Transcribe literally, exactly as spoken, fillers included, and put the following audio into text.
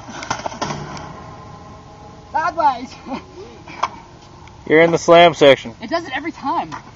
Sideways. You're in the slam section. It does it every time.